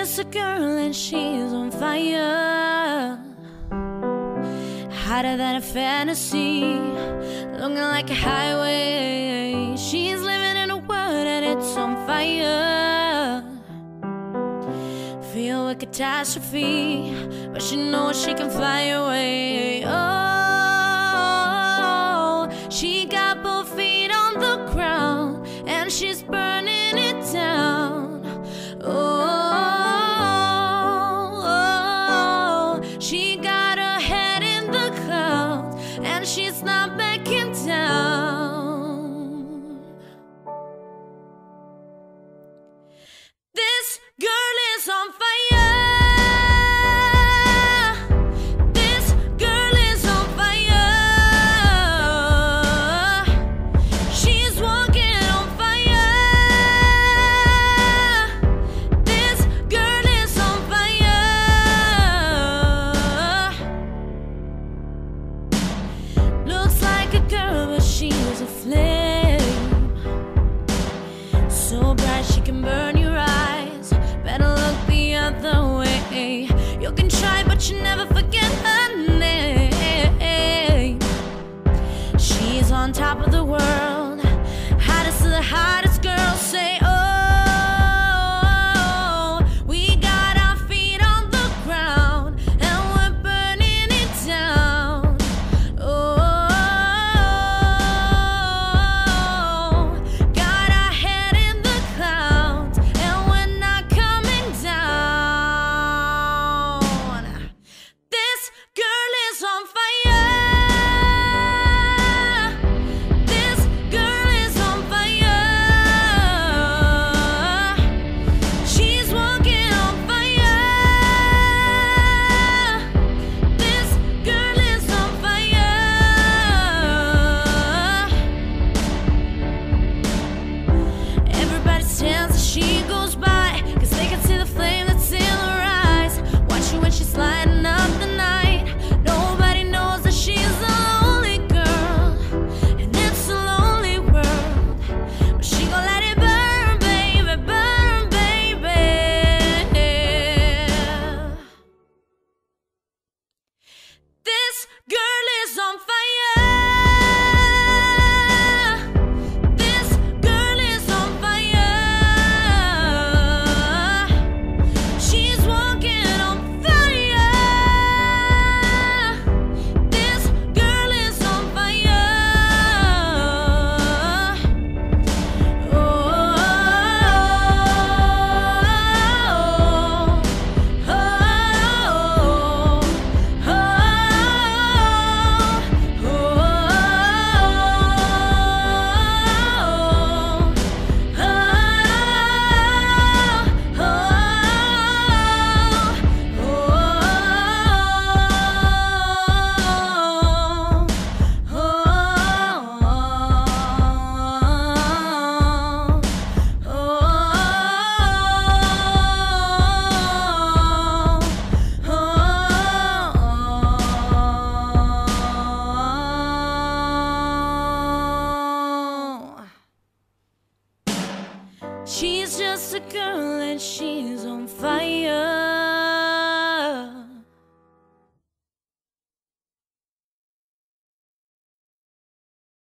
just a girl and she's on fire, hotter than a fantasy, looking like a highway. She's living in a world and it's on fire, filled with catastrophe, but she knows she can fly away. Oh, she got both feet on the ground and she's burning it down. Oh, she got her head in the clouds and she's not backing down. This girl is on fire. This girl is on fire. She's walking on fire. This girl is on fire. Looks like a girl, but she's a flame, so bright she can burn your eyes. Better look the other way. You can try, but you never forget her name. She's on top of the world, hottest of the hottest girls. Say, oh, we got our feet on the ground and we're burning it down. Oh, got our head in the clouds and we're not coming down. This girl is on fire. This girl is on fire. She's walking on fire. This girl is on fire. Everybody stands as she goes by, 'cause they can see the flame that's in her eyes. Watching when she's lighting up the night. Nobody knows that she's a lonely girl, and it's a lonely world. But she gon' let it burn, baby, burn, baby. This girl is on fire.